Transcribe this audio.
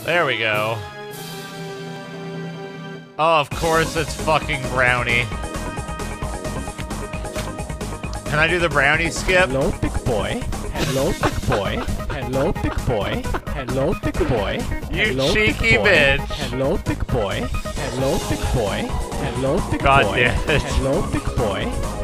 There we go. Oh, of course it's fucking Brownie. Can I do the Brownie skip? Hello, big boy. Hello, big boy. Hello, big boy. Hello, big boy. You Hello, cheeky big boy. bitch. Hello, big boy. Hello, big boy. Hello, big God boy. damn it. Hello, big boy.